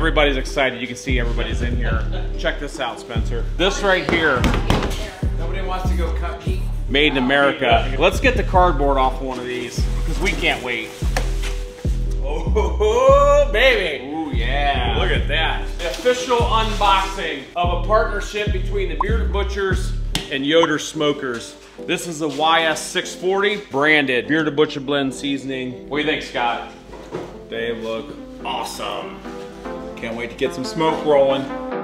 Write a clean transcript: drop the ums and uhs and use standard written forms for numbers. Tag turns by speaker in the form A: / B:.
A: Everybody's excited. You can see everybody's in here. Check this out, Spencer. This right here.
B: Nobody wants to go cut meat.
A: Made in America. Let's get the cardboard off one of these because we can't wait. Oh, baby. Ooh, yeah. Look at that. The official unboxing of a partnership between the Bearded Butchers and Yoder Smokers. This is a YS640 branded Bearded Butcher blend seasoning. What do you think, Scott?
B: They look
A: Awesome.
B: Can't wait to get some smoke rolling.